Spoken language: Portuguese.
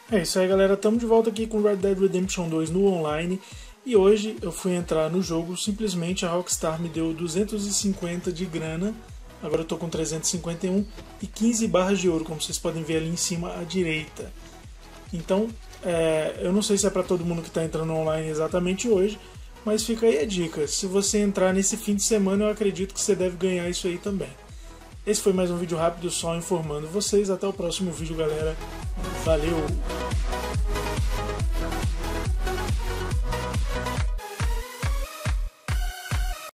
É isso aí, galera, estamos de volta aqui com Red Dead Redemption 2 no online. E hoje eu fui entrar no jogo, simplesmente a Rockstar me deu 250 de grana. Agora eu tô com 351 e 15 barras de ouro, como vocês podem ver ali em cima à direita. Então, eu não sei se é para todo mundo que está entrando online exatamente hoje, mas fica aí a dica. Se você entrar nesse fim de semana, eu acredito que você deve ganhar isso aí também. Esse foi mais um vídeo rápido só informando vocês. Até o próximo vídeo, galera. Valeu!